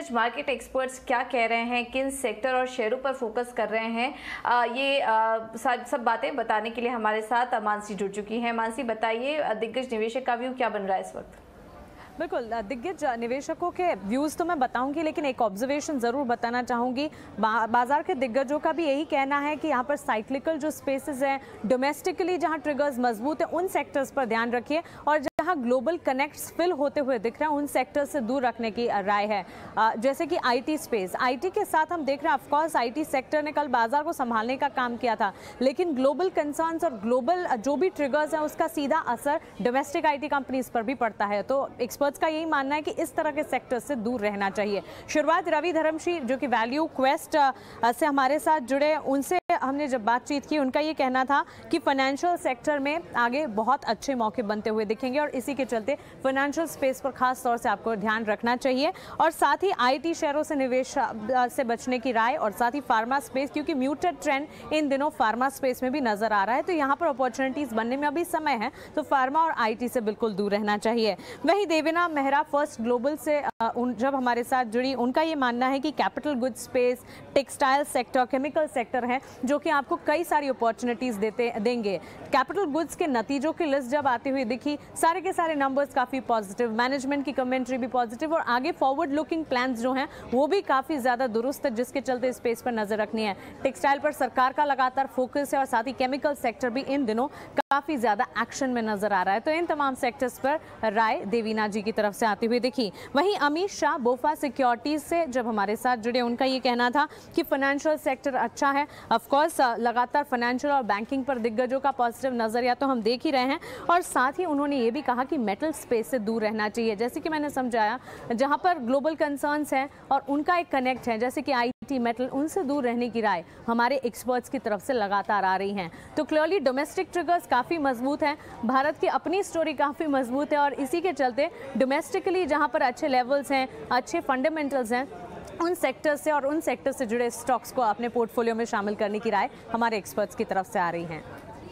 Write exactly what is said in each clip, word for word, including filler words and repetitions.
दिग्गज market experts क्या कह रहे हैं, किन सेक्टर और शेयरों पर फोकस कर रहे हैं, आ, ये आ, सब बातें बताने के लिए हमारे साथ मानसी जुड़ चुकी हैं। मानसी, बताइए दिग्गज निवेशक का व्यू क्या बन रहा है इस वक्त? बिल्कुल, दिग्गज निवेशकों के व्यूज़ तो मैं बताऊंगी, लेकिन एक ऑब्जर्वेशन ज़रूर बताना चाहूँगी। बा, बाजार के दिग्गजों का भी यही कहना है कि यहाँ पर साइक्लिकल जो स्पेसेस हैं, डोमेस्टिकली जहाँ ट्रिगर्स मजबूत हैं, उन सेक्टर्स पर ध्यान रखिए, और जहाँ ग्लोबल कनेक्ट्स फिल होते हुए दिख रहे हैं उन सेक्टर्स से दूर रखने की राय है। जैसे कि आईटी स्पेस, आईटी के साथ हम देख रहे हैं, ऑफकोर्स आईटी सेक्टर ने कल बाजार को संभालने का काम किया था, लेकिन ग्लोबल कंसर्न्स और ग्लोबल जो भी ट्रिगर्स हैं उसका सीधा असर डोमेस्टिक आईटी कंपनीज पर भी पड़ता है। तो एक्सपर्ट्स का यही मानना है कि इस तरह के सेक्टर से दूर रहना चाहिए। शुरुआत रवि धर्मशी जो कि वैल्यू क्वेस्ट से हमारे साथ जुड़े, उनसे हमने जब बातचीत की, उनका ये कहना था कि फाइनेंशियल सेक्टर में आगे बहुत अच्छे मौके बनते हुए दिखेंगे और इसी के चलते फाइनेंशियल स्पेस पर खास तौर से आपको ध्यान रखना चाहिए, और साथ ही आईटी शेयरों से निवेश से बचने की राय, और साथ ही फार्मा स्पेस, क्योंकि म्यूटेड ट्रेंड इन दिनों फार्मा स्पेस में भी नजर आ रहा है, तो यहाँ पर अपॉर्चुनिटीज बनने में अभी समय है, तो फार्मा और आईटी से बिल्कुल दूर रहना चाहिए। वहीं देवेना मेहरा फर्स्ट ग्लोबल से उन जब हमारे साथ जुड़ी, उनका ये मानना है कि capital goods space, textile sector, chemical sector है जो कि आपको कई सारी अपॉर्चुनिटीज देते देंगे। कैपिटल गुड्स के नतीजों की लिस्ट जब आती हुई दिखी, सारे के सारे नंबर्स काफी पॉजिटिव, मैनेजमेंट की कमेंट्री भी पॉजिटिव, और आगे फॉरवर्ड लुकिंग प्लान्स जो हैं वो भी काफी ज्यादा दुरुस्त है, जिसके चलते स्पेस पर नजर रखनी है। टेक्सटाइल पर सरकार का लगातार फोकस है, और साथ ही केमिकल सेक्टर भी इन दिनों काफी ज्यादा एक्शन में नजर आ रहा है। तो इन तमाम सेक्टर्स पर राय देवीना जी की तरफ से आती हुई दिखी। वहीं अमित शाह बोफा सिक्योरिटीज से जब हमारे साथ जुड़े, उनका ये कहना था कि फाइनेंशियल सेक्टर अच्छा है। ऑफ कोर्स लगातार फाइनेंशियल और बैंकिंग पर दिग्गजों का पॉजिटिव नजरिया तो हम देख ही रहे हैं, और साथ ही उन्होंने ये भी कहा कि मेटल स्पेस से दूर रहना चाहिए। जैसे कि मैंने समझाया, जहां पर ग्लोबल कंसर्न्स हैं और उनका एक कनेक्ट है, जैसे कि आईटी, मेटल, उनसे दूर रहने की राय हमारे एक्सपर्ट्स की तरफ से लगातार आ रही हैं। तो क्लियरली डोमेस्टिक ट्रिगर्स काफी मजबूत हैं, भारत की अपनी स्टोरी काफी मजबूत है, और इसी के चलते डोमेस्टिकली जहां पर अच्छे लेवल्स हैं, अच्छे फंडामेंटल्स हैं, उन सेक्टर से और उन सेक्टर से जुड़े स्टॉक्स को अपने पोर्टफोलियो में शामिल करने की राय हमारे एक्सपर्ट्स की तरफ से आ रही हैं।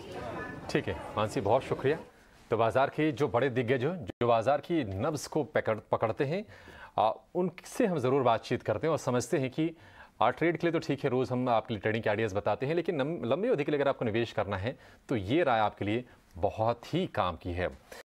ठीक है मानसी, बहुत शुक्रिया। तो बाजार के जो बड़े दिग्गज हैं, जो बाजार की नब्ज को पकड़ पकड़ते हैं, आ, उनसे हम ज़रूर बातचीत करते हैं और समझते हैं कि ट्रेड के लिए तो ठीक है, रोज़ हम आपके लिए ट्रेडिंग के आइडियाज़ बताते हैं, लेकिन लंबी अवधि के लिए अगर आपको निवेश करना है तो ये राय आपके लिए बहुत ही काम की है।